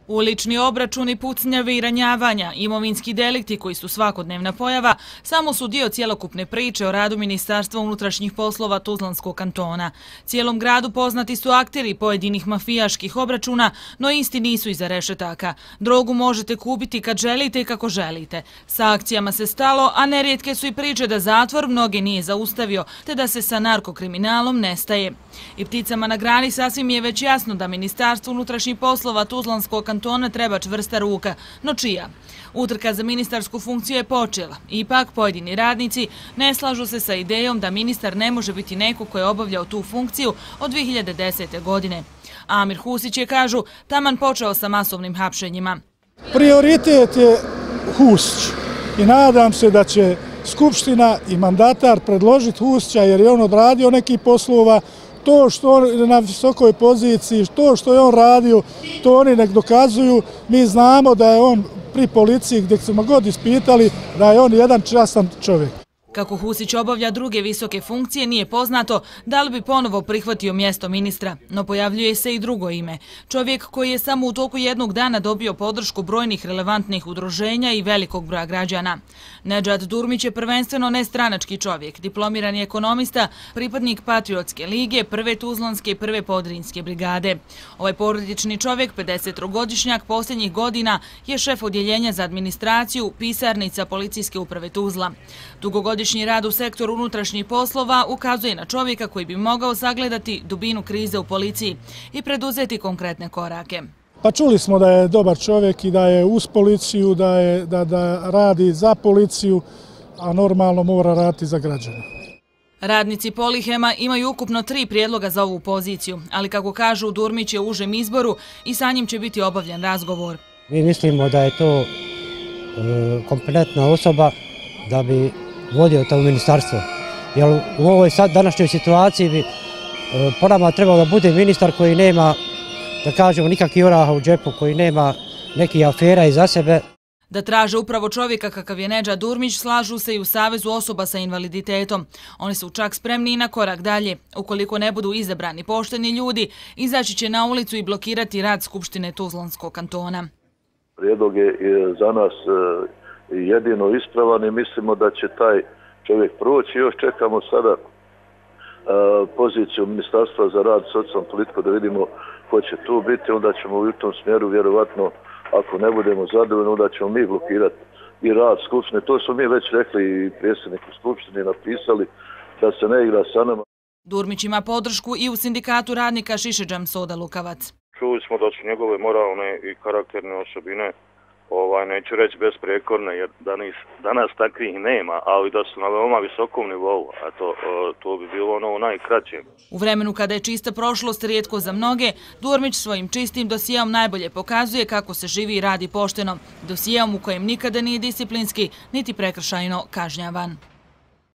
Ulični obračuni, pucnjave i ranjavanja, imovinski delikti koji su svakodnevna pojava, samo su dio cjelokupne priče o radu Ministarstva unutrašnjih poslova Tuzlanskog kantona. Cijelom gradu poznati su akteri pojedinih mafijaških obračuna, no isti nisu iza rešetaka. Drogu možete kupiti kad želite i kako želite. Sa akcijama se stalo, a nerijetke su i priče da zatvor mnoge nije zaustavio, te da se sa narkokriminalom nestaje. I pticama na grani sasvim je već jasno da Ministarstvo unutrašnjih poslova Tuzlanskog kantona treba čvrsta ruka, no čija? Utrka za ministarsku funkciju je počela. Ipak, pojedini radnici ne slažu se sa idejom da ministar ne može biti neko ko je obavljao tu funkciju od 2010. godine. Amir Husić je, kažu, taman počeo sa masovnim hapšenjima. Prioritet je Husić i nadam se da će Skupština i mandatar predložiti Husića jer je on odradio neki poslova. To što on je na visokoj poziciji, to što je on radio, to oni nek dokazuju. Mi znamo da je on pri policiji, gdje smo god ispitali, da je on jedan častan čovjek. Kako Husić obavlja druge visoke funkcije, nije poznato da li bi ponovo prihvatio mjesto ministra, no pojavljuje se i drugo ime. Čovjek koji je samo u toku jednog dana dobio podršku brojnih relevantnih udruženja i velikog broja građana. Nedžad Durmić je prvenstveno nestranački čovjek, diplomirani ekonomista, pripadnik Patriotske lige, prve Tuzlanske i prve Podrinjske brigade. Ovaj porodični čovjek, 53-godišnjak, posljednjih godina je šef odjeljenja za administraciju, pisarnica Policijske uprave Tuzla. Dugogodišnji rad u sektoru unutrašnjih poslova ukazuje na čovjeka koji bi mogao sagledati dubinu krize u policiji i preduzeti konkretne korake. Pa čuli smo da je dobar čovjek i da je uz policiju, da radi za policiju, a normalno mora raditi za građane. Radnici Polihema imaju ukupno 3 prijedloga za ovu poziciju, ali kako kažu, Durmić je u užem izboru i sa njim će biti obavljen razgovor. Mi mislimo da je to kompetentna osoba da bi vodio to ministarstvo. Jer u ovoj današnjoj situaciji bi po nama trebao da bude ministar koji nema, da kažemo, nikakvih oraha u džepu, koji nema nekih afera iza sebe. Da traže upravo čovjeka kakav je Nedžad Durmić, slažu se i u Savezu osoba sa invaliditetom. Oni su čak spremni i na korak dalje. Ukoliko ne budu izabrani pošteni ljudi, izaći će na ulicu i blokirati rad Skupštine Tuzlanskog kantona. Prijedlog je za nas jedino ispravan i mislimo da će taj čovjek proći. Još čekamo sada poziciju Ministarstva za rad, socijalnu politiku, da vidimo ko će tu biti. Onda ćemo u tom smjeru vjerovatno, ako ne budemo zadovoljni, onda ćemo mi blokirati i rad Skupštine. To smo mi već rekli i predsjedniku Skupštine napisali da se ne igra sa nama. Durmić ima podršku i u sindikatu radnika Šišedžam Soda Lukavac. Čuli smo da su njegove moralne i karakterne osobine, neću reći besprijekorne, jer danas takvih nema, ali da su na veoma visokom nivou, a to bi bilo ono najkraće. U vremenu kada je čista prošlost rijetko za mnoge, Durmić svojim čistim dosijeom najbolje pokazuje kako se živi i radi pošteno, dosijeom u kojem nikada nije disciplinski niti prekršajno kažnjavan.